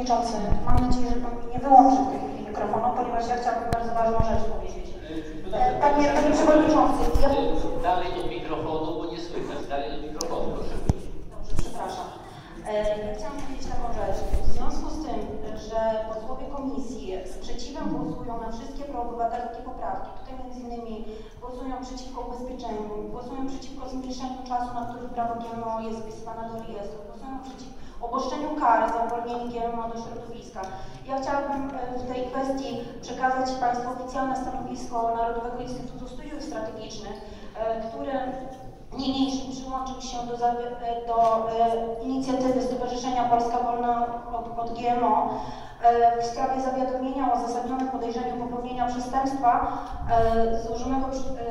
Przewodniczący, mam nadzieję, że Pan mi nie wyłączy w tej chwili mikrofonu, ponieważ ja chciałabym bardzo ważną rzecz powiedzieć. Panie Przewodniczący, ja... Dalej do mikrofonu, bo nie słychać. Dalej do mikrofonu, proszę. Dobrze, przepraszam. Ja chciałam powiedzieć taką rzecz. W związku z tym, że posłowie komisji sprzeciwem głosują na wszystkie proobywatelskie poprawki, tutaj m.in. głosują przeciwko ubezpieczeniu, głosują przeciwko zmniejszeniu czasu, na który prawo GMO jest wpisywane do rejestru, głosują przeciwko obostrzeniu kar za uwolnienie GMO do środowiska. Ja chciałabym w tej kwestii przekazać Państwu oficjalne stanowisko Narodowego Instytutu Studiów Strategicznych, który niniejszym przyłączył się do inicjatywy Stowarzyszenia Polska Wolna od GMO w sprawie zawiadomienia o uzasadnionym podejrzeniu popełnienia przestępstwa złożonego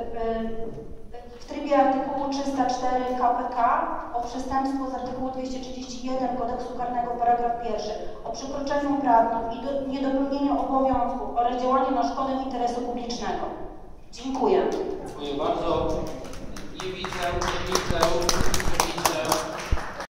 w trybie artykułu 304 k.p.k. o przestępstwo z artykułu 231 Kodeksu Karnego paragraf 1 o przekroczeniu uprawnień i niedopełnieniu obowiązku oraz działaniu na szkodę interesu publicznego. Dziękuję. Dziękuję bardzo. Nie widzę.